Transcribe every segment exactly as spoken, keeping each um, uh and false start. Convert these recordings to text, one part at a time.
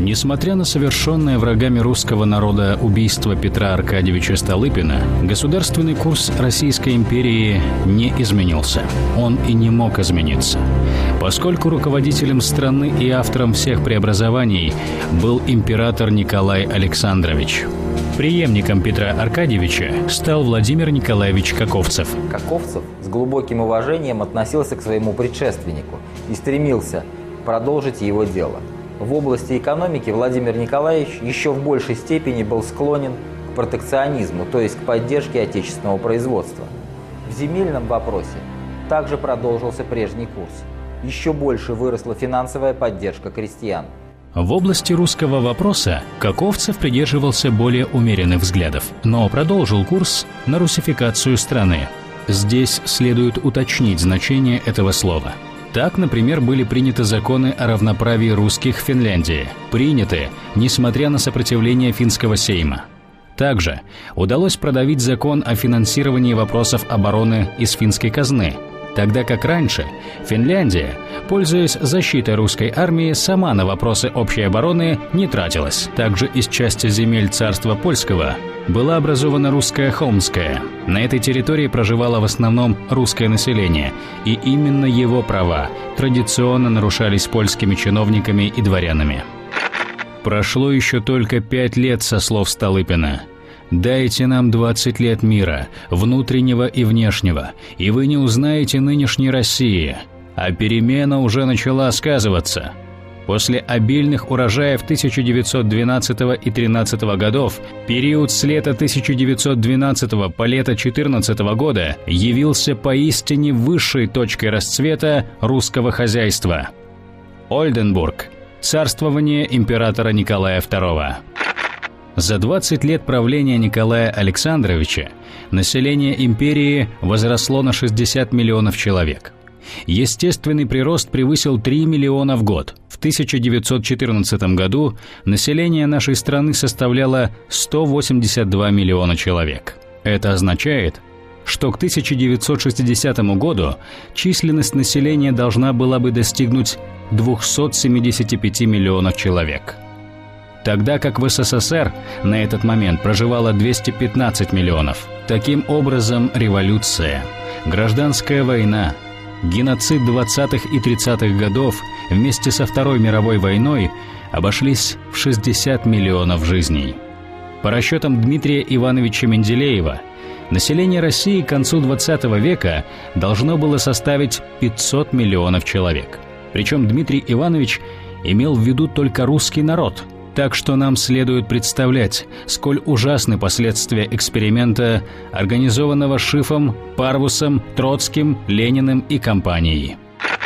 Несмотря на совершенное врагами русского народа убийство Петра Аркадьевича Столыпина, государственный курс Российской империи не изменился. Он и не мог измениться, поскольку руководителем страны и автором всех преобразований был император Николай Александрович. Преемником Петра Аркадьевича стал Владимир Николаевич Каковцев. Каковцев с глубоким уважением относился к своему предшественнику и стремился продолжить его дело. В области экономики Владимир Николаевич еще в большей степени был склонен к протекционизму, то есть к поддержке отечественного производства. В земельном вопросе также продолжился прежний курс. Еще больше выросла финансовая поддержка крестьян. В области русского вопроса Каковцев придерживался более умеренных взглядов, но продолжил курс на русификацию страны. Здесь следует уточнить значение этого слова. Так, например, были приняты законы о равноправии русских в Финляндии, приняты, несмотря на сопротивление финского сейма. Также удалось продавить закон о финансировании вопросов обороны из финской казны, тогда как раньше Финляндия, пользуясь защитой русской армии, сама на вопросы общей обороны не тратилась. Также из части земель царства польского была образована русская Холмская. На этой территории проживало в основном русское население, и именно его права традиционно нарушались польскими чиновниками и дворянами. Прошло еще только пять лет со слов Столыпина. «Дайте нам двадцать лет мира, внутреннего и внешнего, и вы не узнаете нынешней России». А перемена уже начала сказываться. После обильных урожаев тысяча девятьсот двенадцатого и тринадцатого годов, период с лета тысяча девятьсот двенадцатого по лето четырнадцатого года явился поистине высшей точкой расцвета русского хозяйства. Ольденбург. Царствование императора Николая второго. За двадцать лет правления Николая Александровича население империи возросло на шестьдесят миллионов человек. Естественный прирост превысил три миллиона в год. В тысяча девятьсот четырнадцатом году население нашей страны составляло сто восемьдесят два миллиона человек. Это означает, что к тысяча девятьсот шестидесятому году численность населения должна была бы достигнуть двухсот семидесяти пяти миллионов человек. Тогда как в СССР на этот момент проживало двести пятнадцать миллионов. Таким образом, революция, гражданская война, геноцид двадцатых и тридцатых годов вместе со Второй мировой войной обошлись в шестьдесят миллионов жизней. По расчетам Дмитрия Ивановича Менделеева, население России к концу двадцатого века должно было составить пятьсот миллионов человек. Причем Дмитрий Иванович имел в виду только русский народ. Так что нам следует представлять, сколь ужасны последствия эксперимента, организованного Шифом, Парвусом, Троцким, Лениным и компанией.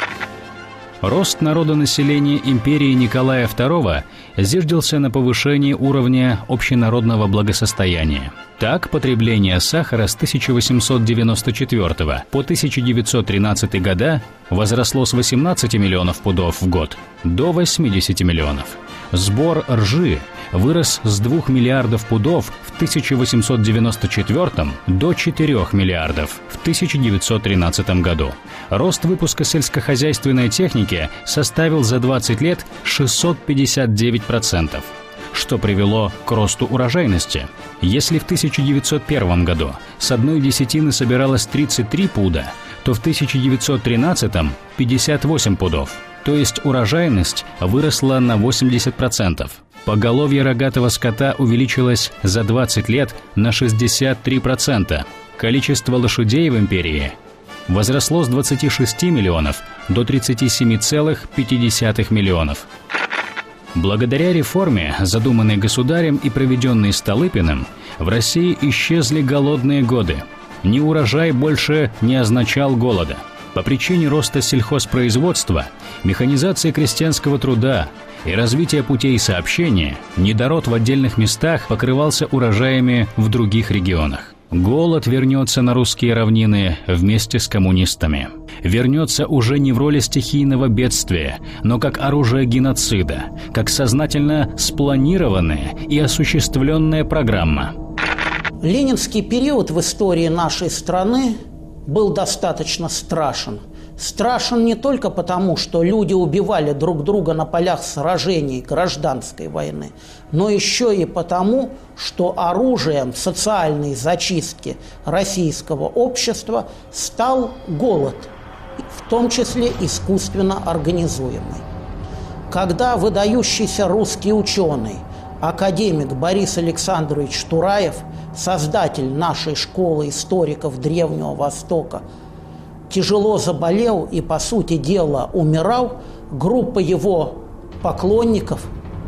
Рост народонаселения империи Николая второго зиждился на повышении уровня общенародного благосостояния. Так, потребление сахара с тысяча восемьсот девяносто четвёртого по тысяча девятьсот тринадцатый года возросло с восемнадцати миллионов пудов в год до восьмидесяти миллионов. Сбор ржи вырос с двух миллиардов пудов в тысяча восемьсот девяносто четвёртом до четырёх миллиардов в тысяча девятьсот тринадцатом году. Рост выпуска сельскохозяйственной техники составил за двадцать лет шестьсот пятьдесят девять процентов, что привело к росту урожайности. Если в тысяча девятьсот первом году с одной десятины собиралось тридцать три пуда, то в тысяча девятьсот тринадцатом – пятьдесят восемь пудов. То есть урожайность выросла на восемьдесят процентов. Поголовье рогатого скота увеличилось за двадцать лет на шестьдесят три процента. Количество лошадей в империи возросло с двадцати шести миллионов до тридцати семи целых пяти десятых миллионов. Благодаря реформе, задуманной государем и проведенной Столыпиным, в России исчезли голодные годы. Неурожай больше не означал голода. По причине роста сельхозпроизводства, механизации крестьянского труда и развития путей сообщения, недород в отдельных местах покрывался урожаями в других регионах. Голод вернется на русские равнины вместе с коммунистами. Вернется уже не в роли стихийного бедствия, но как оружие геноцида, как сознательно спланированная и осуществленная программа. Ленинский период в истории нашей страны был достаточно страшен Страшен не только потому, что люди убивали друг друга на полях сражений гражданской войны, но еще и потому, что оружием социальной зачистки российского общества стал голод, в том числе искусственно организуемый. Когда выдающийся русский ученый, академик Борис Александрович Тураев, создатель нашей школы историков Древнего Востока, тяжело заболел и, по сути дела, умирал, группа его поклонников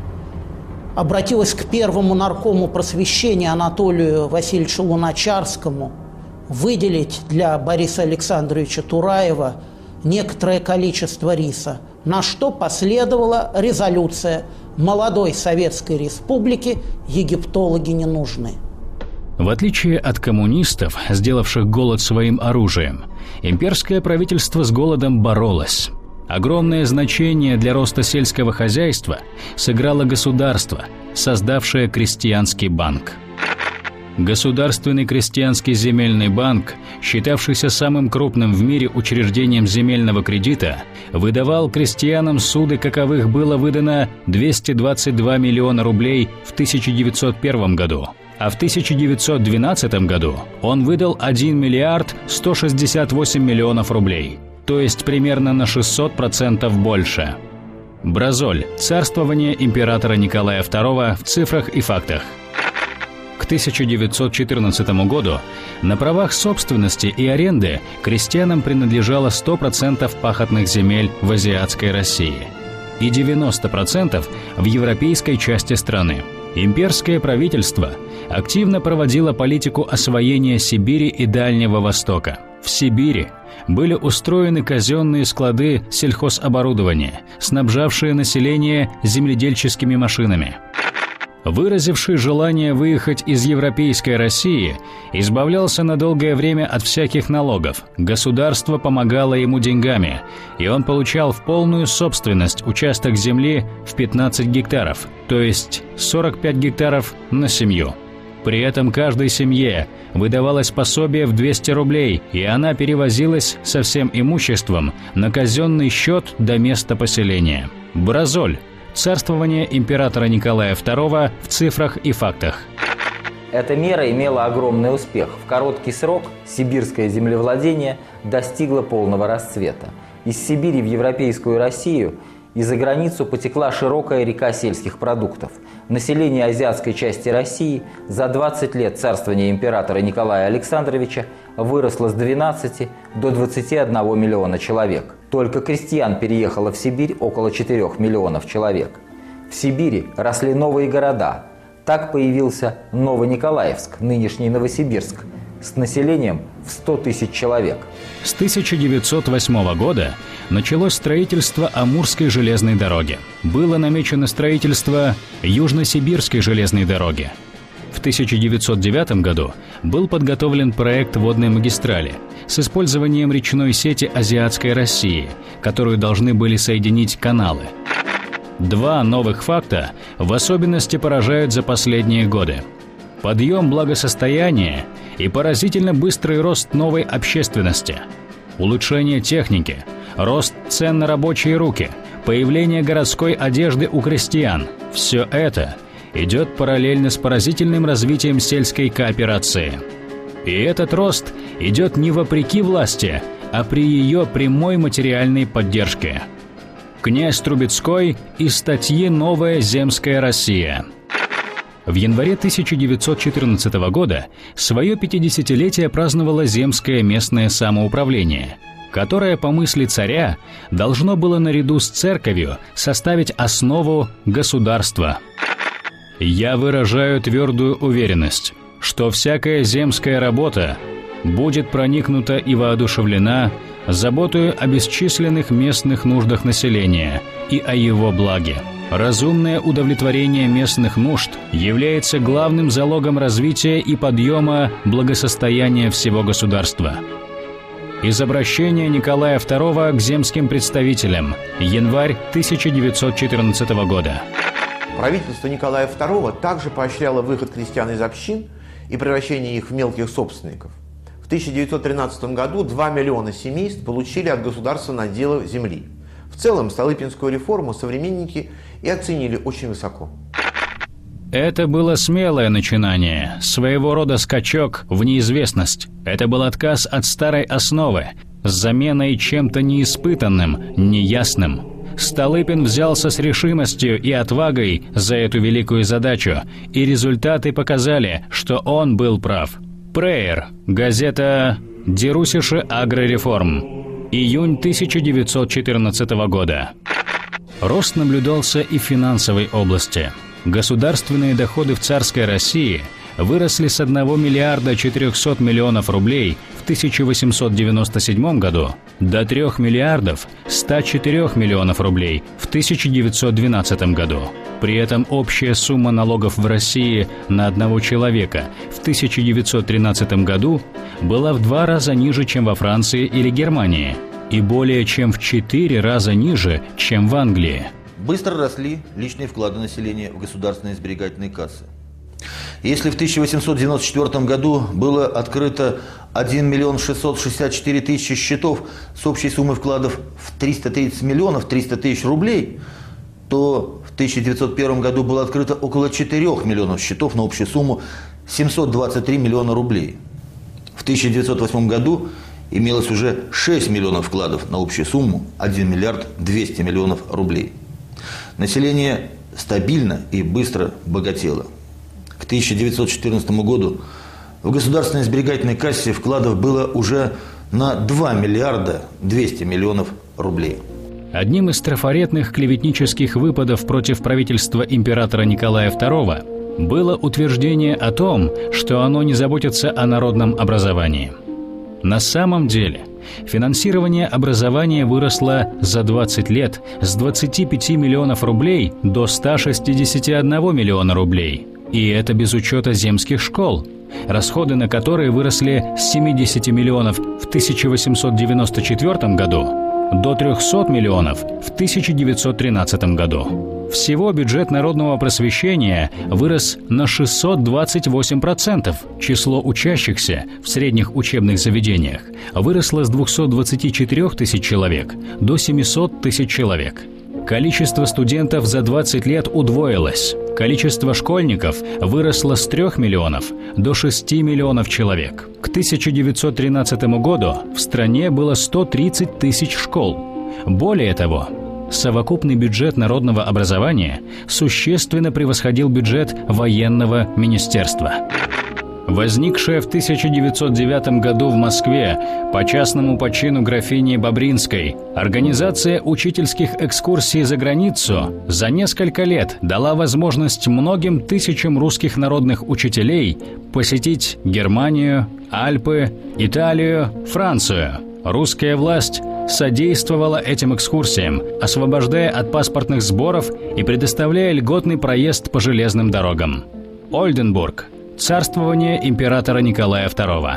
обратилась к первому наркому просвещения Анатолию Васильевичу Луначарскому выделить для Бориса Александровича Тураева некоторое количество риса, на что последовала резолюция молодой Советской Республики «Египтологи не нужны». В отличие от коммунистов, сделавших голод своим оружием, имперское правительство с голодом боролось. Огромное значение для роста сельского хозяйства сыграло государство, создавшее крестьянский банк. Государственный крестьянский земельный банк, считавшийся самым крупным в мире учреждением земельного кредита, выдавал крестьянам суды, каковых было выдано двести двадцать два миллиона рублей в тысяча девятьсот первом году, а в тысяча девятьсот двенадцатом году он выдал один миллиард сто шестьдесят восемь миллионов рублей, то есть примерно на шестьсот процентов больше. Бразоль. Царствование императора Николая второго в цифрах и фактах. К тысяча девятьсот четырнадцатому году на правах собственности и аренды крестьянам принадлежало сто процентов пахотных земель в азиатской России и девяносто процентов в европейской части страны. Имперское правительство активно проводило политику освоения Сибири и Дальнего Востока. В Сибири были устроены казенные склады сельхозоборудования, снабжавшие население земледельческими машинами. Выразивший желание выехать из европейской России, избавлялся на долгое время от всяких налогов. Государство помогало ему деньгами, и он получал в полную собственность участок земли в пятнадцать гектаров, то есть сорок пять гектаров на семью. При этом каждой семье выдавалось пособие в двести рублей, и она перевозилась со всем имуществом на казенный счет до места поселения. Бразоль. Царствование императора Николая второго в цифрах и фактах. Эта мера имела огромный успех. В короткий срок сибирское землевладение достигло полного расцвета. Из Сибири в европейскую Россию и за границу потекла широкая река сельских продуктов. Население азиатской части России за двадцать лет царствования императора Николая Александровича выросло с двенадцати до двадцати одного миллиона человек. Только крестьян переехало в Сибирь около четырёх миллионов человек. В Сибири росли новые города. Так появился Новониколаевск, нынешний Новосибирск, с населением в сто тысяч человек. С тысяча девятьсот восьмого года началось строительство Амурской железной дороги. Было намечено строительство Южно-Сибирской железной дороги. В тысяча девятьсот девятом году был подготовлен проект водной магистрали с использованием речной сети азиатской России, которую должны были соединить каналы. Два новых факта в особенности поражают за последние годы. Подъем благосостояния и поразительно быстрый рост новой общественности, улучшение техники, рост цен на рабочие руки, появление городской одежды у крестьян – все это идет параллельно с поразительным развитием сельской кооперации. И этот рост идет не вопреки власти, а при ее прямой материальной поддержке. Князь Трубецкой из статьи «Новая земская Россия». В январе тысяча девятьсот четырнадцатого года свое пятидесятилетие праздновало земское местное самоуправление, которое, по мысли царя, должно было наряду с церковью составить основу государства. «Я выражаю твердую уверенность, что всякая земская работа будет проникнута и воодушевлена заботою о бесчисленных местных нуждах населения и о его благе. Разумное удовлетворение местных нужд является главным залогом развития и подъема благосостояния всего государства». Из обращения Николая второго к земским представителям. Январь тысяча девятьсот четырнадцатого года. Правительство Николая второго также поощряло выход крестьян из общин и превращение их в мелких собственников. В тысяча девятьсот тринадцатом году два миллиона семейств получили от государства наделы земли. В целом Столыпинскую реформу современники и оценили очень высоко. Это было смелое начинание, своего рода скачок в неизвестность. Это был отказ от старой основы с заменой чем-то неиспытанным, неясным. Столыпин взялся с решимостью и отвагой за эту великую задачу, и результаты показали, что он был прав. Прейер, газета «Дерусише агрореформ», июнь тысяча девятьсот четырнадцатого года. Рост наблюдался и в финансовой области. Государственные доходы в царской России выросли с одного миллиарда четырехсот миллионов рублей в тысяча восемьсот девяносто седьмом году до трёх миллиардов ста четырёх миллионов рублей в тысяча девятьсот двенадцатом году. При этом общая сумма налогов в России на одного человека в тысяча девятьсот тринадцатом году была в два раза ниже, чем во Франции или Германии, и более чем в четыре раза ниже, чем в Англии. Быстро росли личные вклады населения в государственные сберегательные кассы. Если в тысяча восемьсот девяносто четвёртом году было открыто один миллион шестьсот шестьдесят четыре тысячи счетов с общей суммой вкладов в триста тридцать миллионов триста тысяч рублей, то в тысяча девятьсот первом году было открыто около четырёх миллионов счетов на общую сумму семьсот двадцать три миллиона рублей. В тысяча девятьсот восьмом году имелось уже шесть миллионов вкладов на общую сумму один миллиард двести миллионов рублей. Население стабильно и быстро богатело. К тысяча девятьсот четырнадцатому году в государственной сберегательной кассе вкладов было уже на два миллиарда двести миллионов рублей. Одним из трафаретных клеветнических выпадов против правительства императора Николая второго было утверждение о том, что оно не заботится о народном образовании. На самом деле, финансирование образования выросло за двадцать лет с двадцати пяти миллионов рублей до ста шестидесяти одного миллиона рублей. И это без учета земских школ, расходы на которые выросли с семидесяти миллионов в тысяча восемьсот девяносто четвёртом году до трёхсот миллионов в тысяча девятьсот тринадцатом году. Всего бюджет народного просвещения вырос на шестьсот двадцать восемь процентов. Число учащихся в средних учебных заведениях выросло с двухсот двадцати четырёх тысяч человек до семисот тысяч человек. Количество студентов за двадцать лет удвоилось. Количество школьников выросло с трёх миллионов до шести миллионов человек. К тысяча девятьсот тринадцатому году в стране было сто тридцать тысяч школ. Более того, совокупный бюджет народного образования существенно превосходил бюджет военного министерства. Возникшая в тысяча девятьсот девятом году в Москве по частному почину графини Бобринской организация учительских экскурсий за границу за несколько лет дала возможность многим тысячам русских народных учителей посетить Германию, Альпы, Италию, Францию. Русская власть содействовала этим экскурсиям, освобождая от паспортных сборов и предоставляя льготный проезд по железным дорогам. Ольденбург. Царствование императора Николая второго.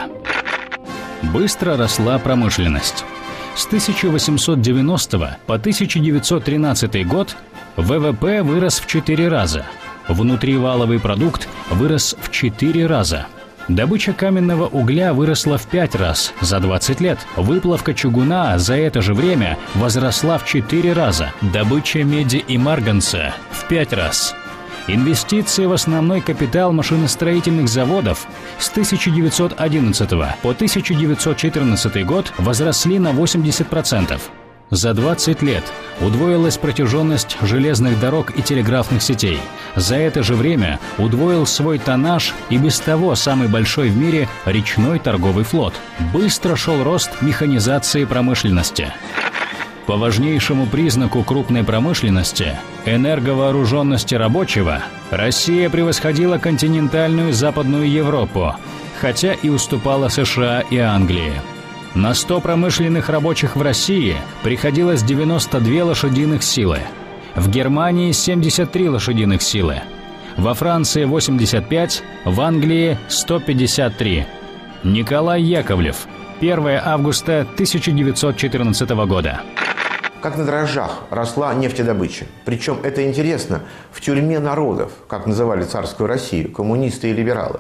Быстро росла промышленность. С тысяча восемьсот девяностого по тысяча девятьсот тринадцатый год вэ вэ пэ вырос в четыре раза. Внутриваловый продукт вырос в четыре раза. Добыча каменного угля выросла в пять раз за двадцать лет. Выплавка чугуна за это же время возросла в четыре раза. Добыча меди и марганца в пять раз. Инвестиции в основной капитал машиностроительных заводов с тысяча девятьсот одиннадцатого по тысяча девятьсот четырнадцатый год возросли на восемьдесят процентов. За двадцать лет удвоилась протяженность железных дорог и телеграфных сетей. За это же время удвоил свой тоннаж и без того самый большой в мире речной торговый флот. Быстро шел рост механизации промышленности. По важнейшему признаку крупной промышленности – энерговооруженности рабочего – Россия превосходила континентальную Западную Европу, хотя и уступала США и Англии. На сто промышленных рабочих в России приходилось девяносто две лошадиных силы, в Германии – семьдесят три лошадиных силы, во Франции – восемьдесят пять, в Англии – сто пятьдесят три. Николай Яковлев. первое августа тысяча девятьсот четырнадцатого года. Как на дрожжах росла нефтедобыча. Причем это интересно, в тюрьме народов, как называли царскую Россию, коммунисты и либералы.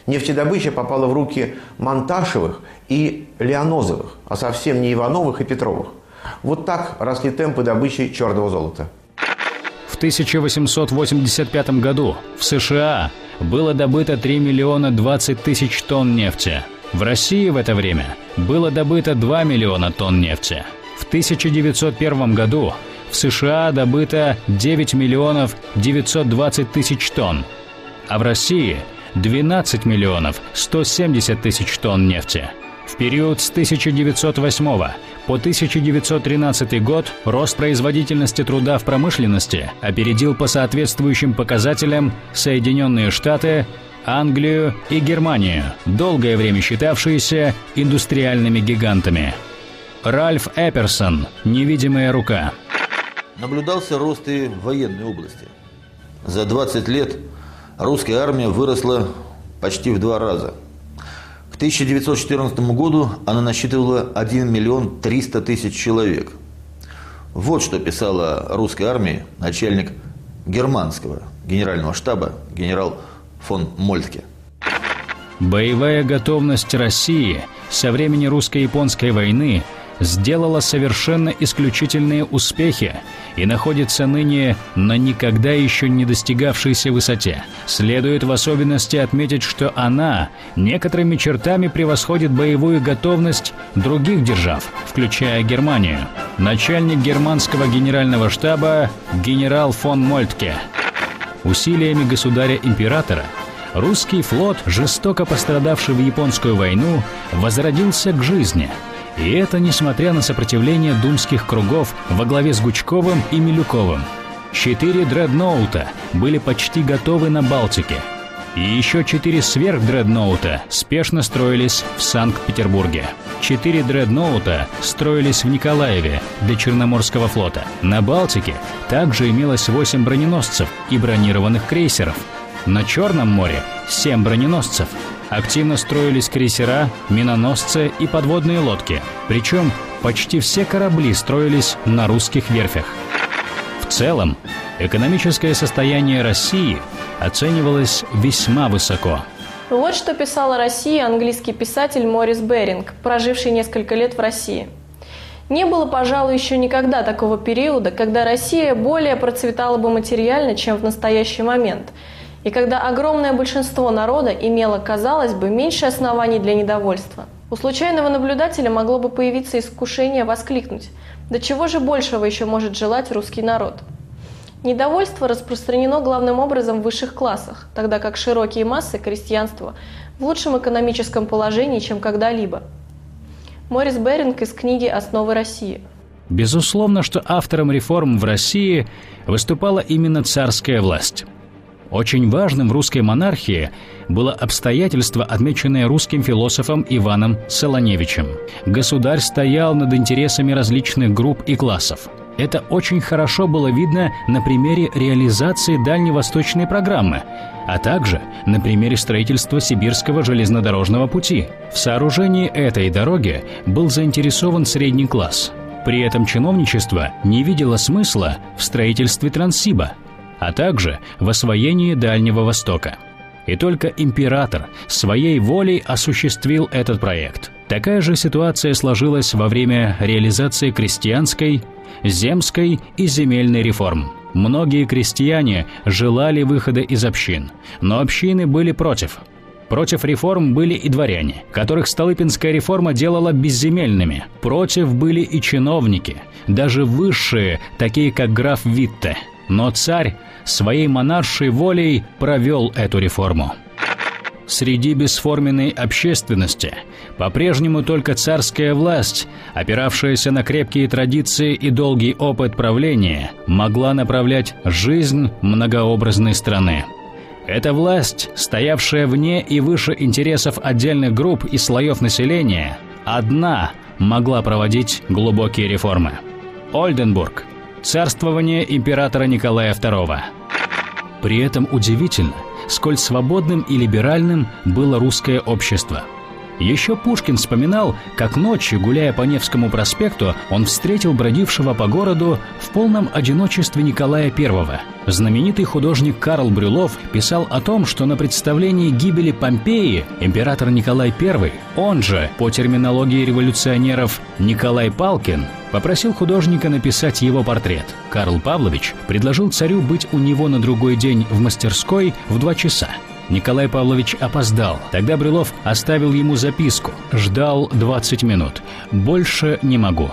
Нефтедобыча попала в руки Монташевых и Лианозовых, а совсем не Ивановых и Петровых. Вот так росли темпы добычи черного золота. В тысяча восемьсот восемьдесят пятом году в США было добыто три миллиона двадцать тысяч тонн нефти. В России в это время было добыто два миллиона тонн нефти. В тысяча девятьсот первом году в США добыто девять миллионов девятьсот двадцать тысяч тонн, а в России двенадцать миллионов сто семьдесят тысяч тонн нефти. В период с тысяча девятьсот восьмого по тысяча девятьсот тринадцатый год рост производительности труда в промышленности опередил по соответствующим показателям Соединенные Штаты, Англию и Германию, долгое время считавшиеся индустриальными гигантами. Ральф Эперсон «Невидимая рука». Наблюдался рост и в военной области. За двадцать лет русская армия выросла почти в два раза. К тысяча девятьсот четырнадцатому году она насчитывала один миллион триста тысяч человек. Вот что писала о русской армии начальник германского генерального штаба генерал фон Мольтке. Боевая готовность России со времени русско-японской войны сделала совершенно исключительные успехи и находится ныне на никогда еще не достигавшейся высоте. Следует в особенности отметить, что она некоторыми чертами превосходит боевую готовность других держав, включая Германию. Начальник германского генерального штаба генерал фон Мольтке. Усилиями государя-императора русский флот, жестоко пострадавший в японскую войну, возродился к жизни. И это несмотря на сопротивление думских кругов во главе с Гучковым и Милюковым. Четыре дредноута были почти готовы на Балтике. И еще четыре сверхдредноута спешно строились в Санкт-Петербурге. Четыре дредноута строились в Николаеве для Черноморского флота. На Балтике также имелось восемь броненосцев и бронированных крейсеров. На Черном море семь броненосцев. Активно строились крейсера, миноносцы и подводные лодки. Причем почти все корабли строились на русских верфях. В целом, экономическое состояние России оценивалось весьма высоко. Вот что писал о России английский писатель Морис Беринг, проживший несколько лет в России. Не было, пожалуй, еще никогда такого периода, когда Россия более процветала бы материально, чем в настоящий момент, и когда огромное большинство народа имело, казалось бы, меньше оснований для недовольства. У случайного наблюдателя могло бы появиться искушение воскликнуть: «Да чего же большего еще может желать русский народ?» Недовольство распространено главным образом в высших классах, тогда как широкие массы крестьянства в лучшем экономическом положении, чем когда-либо. Морис Беринг из книги «Основы России». Безусловно, что автором реформ в России выступала именно царская власть. Очень важным в русской монархии было обстоятельство, отмеченное русским философом Иваном Солоневичем. Государь стоял над интересами различных групп и классов. Это очень хорошо было видно на примере реализации дальневосточной программы, а также на примере строительства Сибирского железнодорожного пути. В сооружении этой дороги был заинтересован средний класс. При этом чиновничество не видело смысла в строительстве Транссиба, а также в освоении Дальнего Востока. И только император своей волей осуществил этот проект. Такая же ситуация сложилась во время реализации крестьянской, земской и земельной реформ. Многие крестьяне желали выхода из общин, но общины были против. Против реформ были и дворяне, которых Столыпинская реформа делала безземельными. Против были и чиновники, даже высшие, такие как граф Витте. Но царь своей монаршей волей провел эту реформу. Среди бесформенной общественности по-прежнему только царская власть, опиравшаяся на крепкие традиции и долгий опыт правления, могла направлять жизнь многообразной страны. Эта власть, стоявшая вне и выше интересов отдельных групп и слоев населения, одна могла проводить глубокие реформы. Ольденбург. Царствование императора Николая второго. При этом удивительно, сколь свободным и либеральным было русское общество. Еще Пушкин вспоминал, как ночью, гуляя по Невскому проспекту, он встретил бродившего по городу в полном одиночестве Николая Первого. Знаменитый художник Карл Брюлов писал о том, что на представлении гибели Помпеи император Николай Первый, он же, по терминологии революционеров, Николай Палкин, попросил художника написать его портрет. Карл Павлович предложил царю быть у него на другой день в мастерской в два часа. Николай Павлович опоздал. Тогда Брюлов оставил ему записку. Ждал двадцать минут. Больше не могу.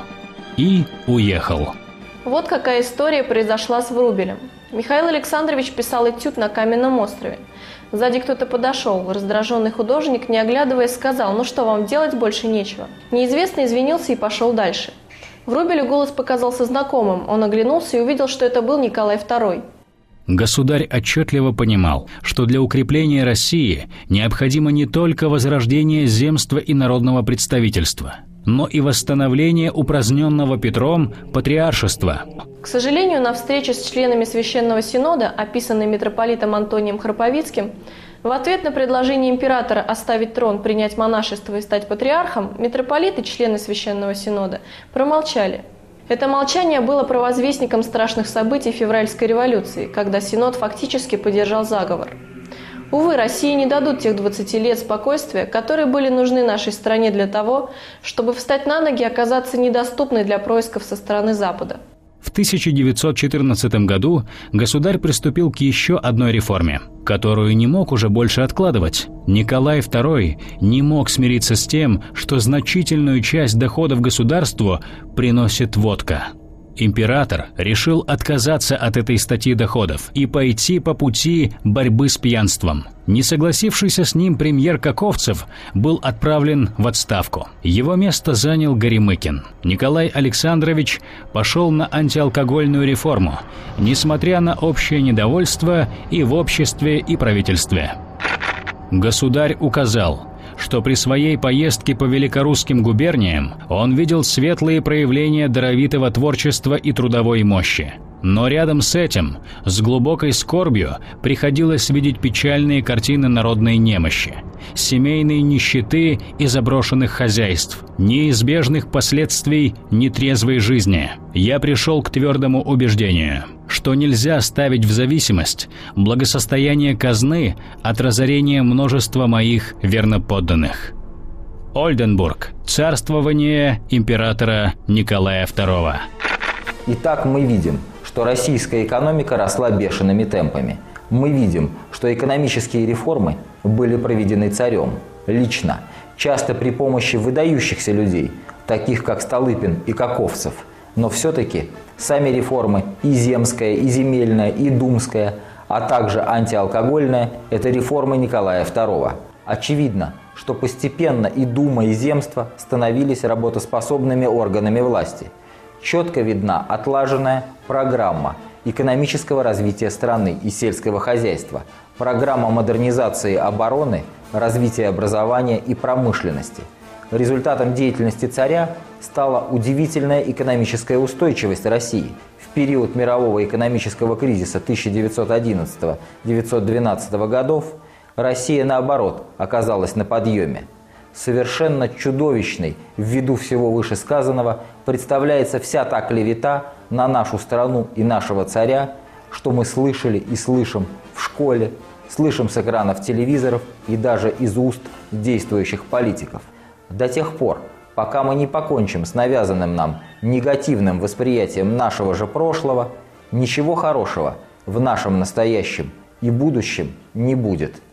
И уехал. Вот какая история произошла с Врубелем. Михаил Александрович писал этюд на Каменном острове. Сзади кто-то подошел. Раздраженный художник, не оглядываясь, сказал: «Ну что, вам делать больше нечего». Неизвестный извинился и пошел дальше. Врубелю голос показался знакомым. Он оглянулся и увидел, что это был Николай Второй. Государь отчетливо понимал, что для укрепления России необходимо не только возрождение земства и народного представительства, но и восстановление упраздненного Петром патриаршества. К сожалению, на встрече с членами Священного Синода, описанной митрополитом Антонием Храповицким, в ответ на предложение императора оставить трон, принять монашество и стать патриархом, митрополиты, члены Священного Синода, промолчали. Это молчание было провозвестником страшных событий февральской революции, когда Синод фактически поддержал заговор. Увы, России не дадут тех двадцати лет спокойствия, которые были нужны нашей стране для того, чтобы встать на ноги и оказаться недоступной для происков со стороны Запада. В тысяча девятьсот четырнадцатом году государь приступил к еще одной реформе, которую не мог уже больше откладывать. Николай Второй не мог смириться с тем, что значительную часть доходов государству приносит водка. Император решил отказаться от этой статьи доходов и пойти по пути борьбы с пьянством. Не согласившийся с ним премьер Каковцев был отправлен в отставку. Его место занял Горемыкин. Николай Александрович пошел на антиалкогольную реформу, несмотря на общее недовольство и в обществе, и правительстве. Государь указал, что при своей поездке по великорусским губерниям он видел светлые проявления даровитого творчества и трудовой мощи. Но рядом с этим, с глубокой скорбью, приходилось видеть печальные картины народной немощи, семейной нищеты и заброшенных хозяйств, неизбежных последствий нетрезвой жизни. Я пришел к твердому убеждению, что нельзя ставить в зависимость благосостояние казны от разорения множества моих верноподданных. Ольденбург. Царствование императора Николая Второго. Итак, мы видим, что российская экономика росла бешеными темпами. Мы видим, что экономические реформы были проведены царем, лично, часто при помощи выдающихся людей, таких как Столыпин и Каковцев. Но все-таки сами реформы и земская, и земельная, и думская, а также антиалкогольная – это реформы Николая Второго. Очевидно, что постепенно и дума, и земство становились работоспособными органами власти. Четко видна отлаженная программа экономического развития страны и сельского хозяйства, программа модернизации обороны, развития образования и промышленности. Результатом деятельности царя стала удивительная экономическая устойчивость России. В период мирового экономического кризиса тысяча девятьсот одиннадцатого — девятьсот двенадцатого годов Россия, наоборот, оказалась на подъеме. Совершенно чудовищной, ввиду всего вышесказанного, представляется вся та клевета на нашу страну и нашего царя, что мы слышали и слышим в школе, слышим с экранов телевизоров и даже из уст действующих политиков. До тех пор, пока мы не покончим с навязанным нам негативным восприятием нашего же прошлого, ничего хорошего в нашем настоящем и будущем не будет.